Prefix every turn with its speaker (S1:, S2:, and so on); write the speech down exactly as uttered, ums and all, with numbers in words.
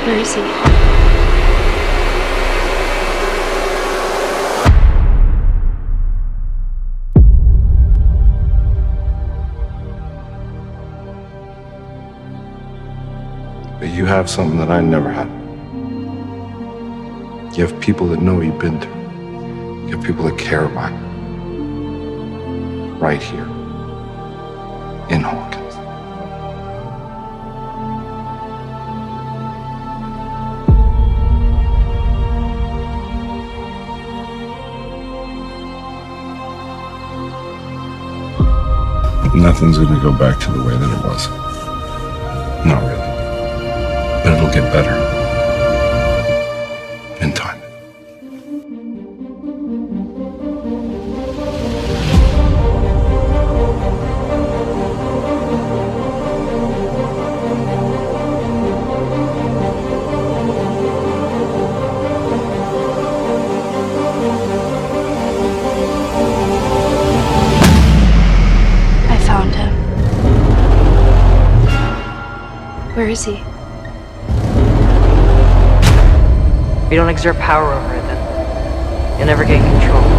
S1: Where is he?
S2: But you have something that I never had. You have people that know what you've been through. You have people that care about you. Right here. In Hawkins. Nothing's gonna go back to the way that it was. Not really. But it'll get better. In time.
S1: I found him. Where is he?
S3: If you don't exert power over it, then you'll never gain control.